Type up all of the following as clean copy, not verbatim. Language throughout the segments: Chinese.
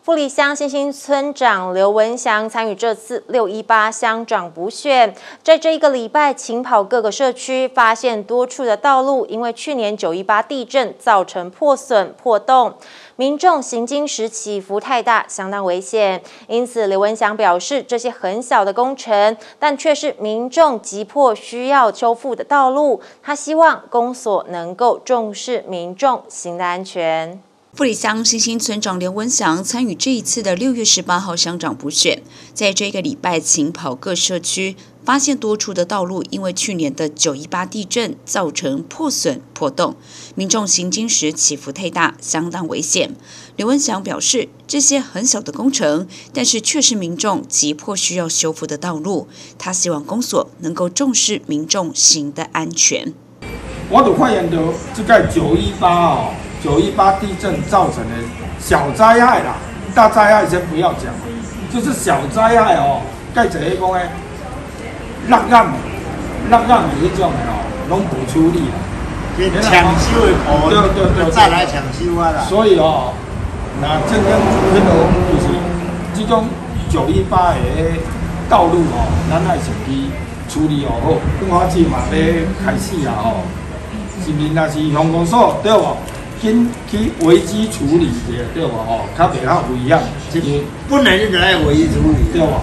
富里乡新兴村长刘文祥参与这次618乡长补选，在这一个礼拜勤跑各个社区，发现多处的道路因为去年918地震造成破损破洞，民众行经时起伏太大，相当危险。因此，刘文祥表示，这些很小的工程，但却是民众急迫需要修复的道路。他希望公所能够重视民众行的安全。 富里乡新兴村长刘文祥参与这一次的6月18号乡长补选，在这个礼拜勤跑各社区，发现多处的道路因为去年的918地震造成破损破洞，民众行经时起伏太大，相当危险。刘文祥表示，这些很小的工程，但是却是民众急迫需要修复的道路。他希望公所能够重视民众行的安全。 我就发现到这个918地震造成的小灾害啦，大灾害先不要讲，就是小灾害哦，盖一个讲诶，落暗的迄种的哦，拢无处理啦。 抢修的部分，再来抢修啊啦。所以哦，那正经迄落就是这种918的道路哦，咱爱先去处理哦好。公华市嘛要开始啊吼，是毋是？若是乡公所对无？紧去危机处理者，对无吼？较袂晓危险， 本来就来危机处理， 对无？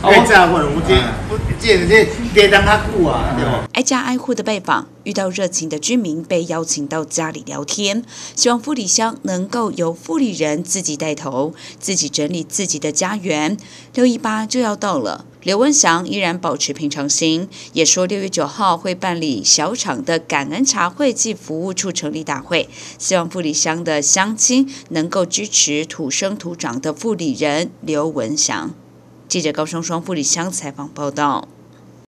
这地当较久啊，对不？ 挨家挨户的拜访，遇到热情的居民被邀请到家里聊天，希望富里乡能够由富里人自己带头，自己整理自己的家园。618就要到了，刘文祥依然保持平常心，也说6月9号会办理小厂的感恩茶会暨服务处成立大会，希望富里乡的乡亲能够支持土生土长的富里人刘文祥。记者高双双富里乡采访报道。